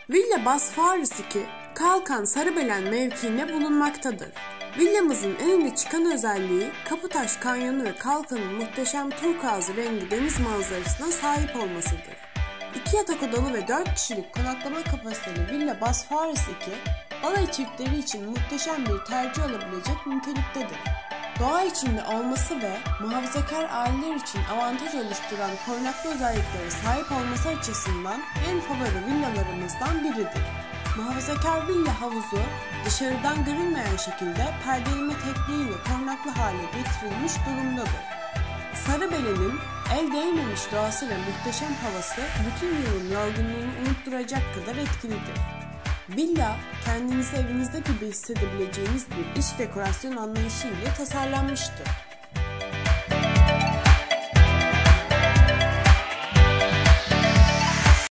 Villa Bas Faris 2, Kalkan Sarıbelen mevkiinde bulunmaktadır. Villamızın en öne çıkan özelliği Kaputaş Kanyonu ve Kalkan'ın muhteşem turkuazı rengi deniz manzarasına sahip olmasıdır. 2 yatak odalı ve 4 kişilik konaklama kapasiteli Villa Bas Faris 2, alay çiftleri için muhteşem bir tercih olabilecek niteliktedir. Doğa içinde olması ve muhafazakar aileler için avantaj oluşturan korunaklı özelliklere sahip olması açısından en favori villalarımızdan biridir. Muhafazakar villa havuzu dışarıdan görünmeyen şekilde perdeleme tekniğiyle korunaklı hale getirilmiş durumdadır. Sarıbelen'in el değmemiş doğası ve muhteşem havası bütün yılın yorgunluğunu unutturacak kadar etkilidir. Villa, kendinizi evinizde gibi hissedebileceğiniz bir iç dekorasyon anlayışı ile tasarlanmıştır.